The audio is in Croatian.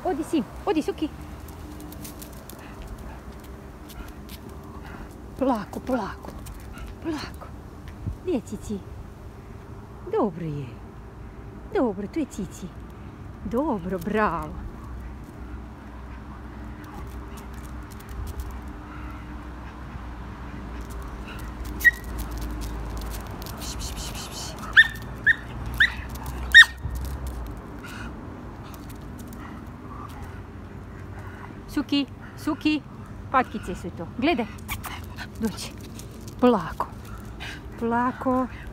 odi Sim, odi Suki. Polako, polako, polako. Gdje je Cici? Dobro je. Dobro, tu je Cici. Dobro, bravo. Suki, Suki, patkice su to. Gledaj. Doći. Polako. Polako.